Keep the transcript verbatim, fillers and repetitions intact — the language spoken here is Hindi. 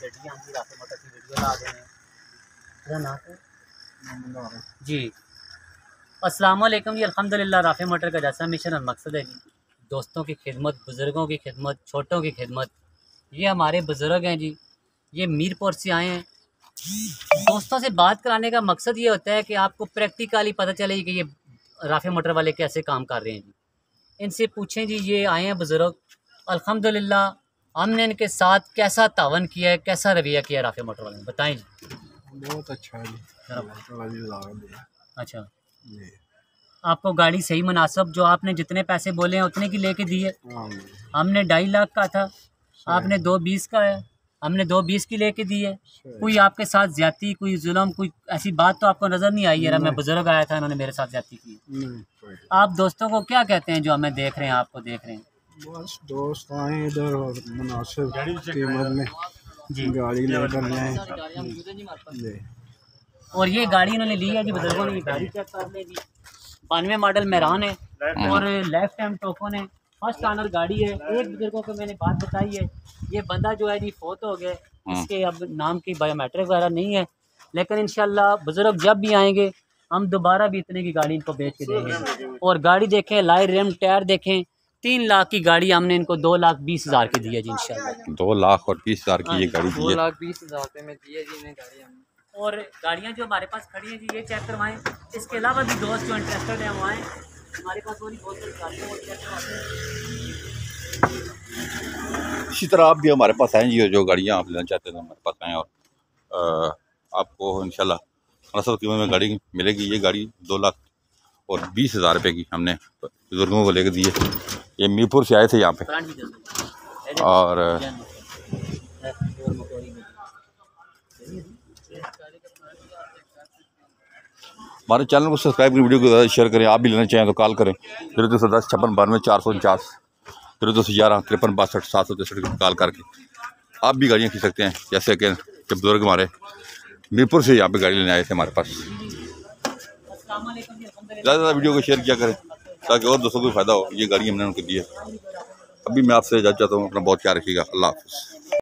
गड्डियाँ जी राफे मोटर की वीडियो ला दें जी। अस्सलाम वालेकुम जी। अल्हम्दुलिल्लाह राफे मोटर का जैसा मिशन और मकसद है जी, दोस्तों की खिदमत, बुज़ुर्गों की खिदमत, छोटों की खिदमत। ये हमारे बुज़ुर्ग हैं जी, ये मीरपुर से आए हैं। दोस्तों से बात कराने का मकसद ये होता है कि आपको प्रैक्टिकली पता चले कि ये राफे मोटर वाले कैसे काम कर रहे हैं जी। इनसे पूछें जी, ये आए हैं बुज़ुर्ग, अल्हम्दुलिल्लाह हमने इनके साथ कैसा तावन किया है, कैसा रवैया किया है राफे मोटर वाले ने, बताएं जी। बहुत अच्छा है जी। अच्छा जी। आपको गाड़ी सही मुनासिब, जो आपने जितने पैसे बोले हैं उतने की लेके दी है? हमने ढाई लाख का था, आपने दो बीस का है, हमने दो बीस की लेके दी है। कोई आपके साथ ज्यादती, कोई जुल्म, कोई ऐसी बात तो आपको नज़र नहीं आई है? मैं बुजुर्ग आया था, इन्होंने मेरे साथ ज्यादती की। आप दोस्तों को क्या कहते हैं जो हमें देख रहे हैं, आपको देख रहे हैं? बस दोस्त आए इधर और मुनासिब कीमत में जी गाड़ी लेकर जाएं। और ये गाड़ी इन्होंने ली है जी, बुजुर्गों ने। गाड़ी चेक कर लें जी, बानवे मॉडल मेहरान है और लेफ्ट हैंड टोकन है, फर्स्ट ऑनर गाड़ी है। एक बुजुर्गों को मैंने बात बताई है, ये बंदा जो है जी फोत हो गया, इसके अब नाम की बायोमेट्रिक वगैरह नहीं है, लेकिन इंशाल्लाह बुजुर्ग जब भी आएंगे हम दोबारा भी इतने की गाड़ी इनको बेच के देंगे। और गाड़ी देखें, लाइट रिम टायर देखें, तीन लाख की गाड़ी हमने इनको दो लाख बीस हज़ार की दी है जी इंशाल्लाह। दो लाख और बीस हज़ार की ये गाड़ी दी है, दो लाख बीस हज़ार में दी है जी इन्हें गाड़ी हमने। और गाड़ियाँ जो हमारे पास खड़ी हैं जी, ये चेक करवाएं। इसके अलावा भी दोस्त जो इंटरेस्टेड हैं वो आएँ, हमारे पास और भी बहुत सारी गाड़ियाँ वो चेक करवाते हैं। इसी तरह आप भी हमारे पास आएँ जी, जो गाड़ियाँ आप लेना चाहते हैं हमारे पास आएँ और आ, आपको इंशाल्लाह मुनासिब कीमत में गाड़ी मिलेगी। ये गाड़ी दो लाख और बीस हज़ार रुपये की हमने बुजुर्गों को लेकर दी है। ये मीरपुर से आए थे यहाँ पे और हमारे चैनल को सब्सक्राइब करें, वीडियो को ज़्यादा शेयर करें। आप भी लेना चाहें तो कॉल करें जीरो दो सौ दस छप्पन बानवे चार सौ उनचास, जीरो दो सौ ग्यारह तिरपन बासठ सात सौ तिरसठ कॉल करके आप भी गाड़ियाँ खरीद सकते हैं। जैसे कि जब बुजुर्ग हमारे मीरपुर से यहाँ पे गाड़ी लेने आए थे हमारे पास। ज़्यादा ज़्यादा वीडियो को शेयर किया करें ताकि और दोस्तों को फ़ायदा हो। ये गाड़ी हमने उनको दी है। अभी मैं आपसे इजाज़त चाहता हूँ, अपना बहुत ख्याल रखिएगा। अल्लाह हाफ़िज़।